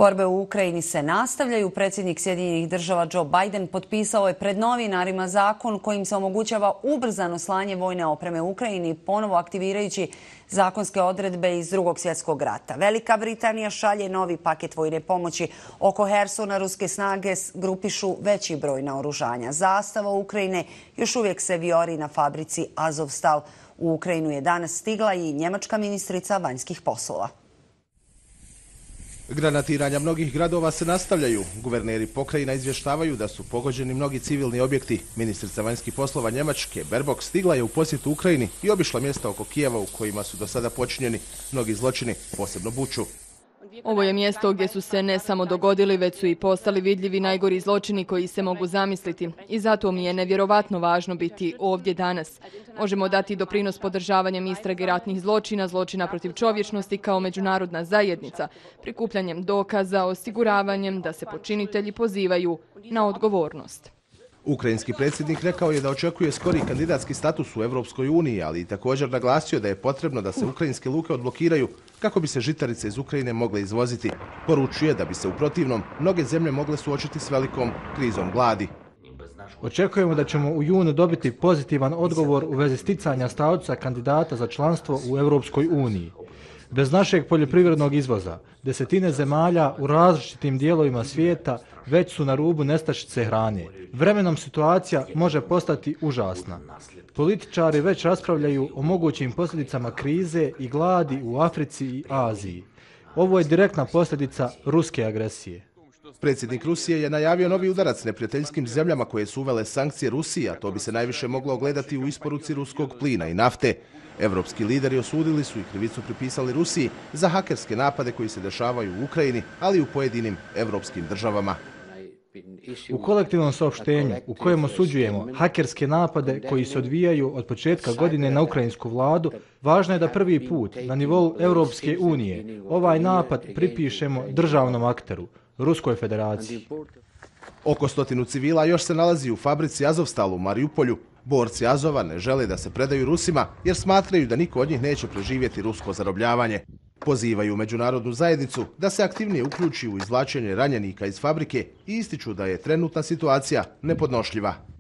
Borbe u Ukrajini se nastavljaju. Predsjednik Sjedinjenih država Joe Biden potpisao je pred novinarima zakon kojim se omogućava ubrzano slanje vojne opreme u Ukrajini, ponovo aktivirajući zakonske odredbe iz Drugog svjetskog rata. Velika Britanija šalje novi paket vojne pomoći. Oko Hersona ruske snage grupišu veći broj naoružanja. Zastava Ukrajine još uvijek se vijori na fabrici Azovstal. U Ukrajinu je danas stigla i njemačka ministrica vanjskih poslova. Granatiranja mnogih gradova se nastavljaju. Guverneri pokrajina izvještavaju da su pogođeni mnogi civilni objekti. Ministrica vanjskih poslova Njemačke Baerbock stigla je u posjetu Ukrajini i obišla mjesta oko Kijeva u kojima su do sada počinjeni mnogi zločini, posebno Buču. Ovo je mjesto gdje su se ne samo dogodili, već su i postali vidljivi najgori zločini koji se mogu zamisliti. I zato mi je nevjerovatno važno biti ovdje danas. Možemo dati doprinos podržavanjem istrage ratnih zločina, zločina protiv čovječnosti kao međunarodna zajednica, prikupljanjem dokaza, osiguravanjem da se počinitelji pozivaju na odgovornost. Ukrajinski predsjednik rekao je da očekuje skori kandidatski status u Europskoj uniji, ali i također naglasio da je potrebno da se ukrajinske luke odblokiraju kako bi se žitarice iz Ukrajine mogle izvoziti. Poručuje da bi se u protivnom mnoge zemlje mogle suočiti s velikom krizom gladi. Očekujemo da ćemo u junu dobiti pozitivan odgovor u vezi sticanja statusa kandidata za članstvo u Europskoj uniji. Bez našeg poljoprivrednog izvoza, desetine zemalja u različitim dijelovima svijeta već su na rubu nestašice hrane. Vremenom situacija može postati užasna. Političari već raspravljaju o mogućim posljedicama krize i gladi u Africi i Aziji. Ovo je direktna posljedica ruske agresije. Predsjednik Rusije je najavio novi udarac neprijateljskim zemljama koje su uvele sankcije Rusiji, a to bi se najviše moglo ogledati u isporuci ruskog plina i nafte. Evropski lideri osudili su i krivicu pripisali Rusiji za hakerske napade koji se dešavaju u Ukrajini, ali i u pojedinim evropskim državama. U kolektivnom saopštenju u kojem osuđujemo hakerske napade koji se odvijaju od početka godine na ukrajinsku vladu, važno je da prvi put na nivou Europske unije ovaj napad pripišemo državnom akteru, Ruskoj federaciji. Oko 100 civila još se nalazi u fabrici Azovstal u Mariupolju. Borci Azova ne žele da se predaju Rusima jer smatraju da niko od njih neće preživjeti rusko zarobljavanje. Pozivaju međunarodnu zajednicu da se aktivnije uključi u izvlačenje ranjenika iz fabrike i ističu da je trenutna situacija nepodnošljiva.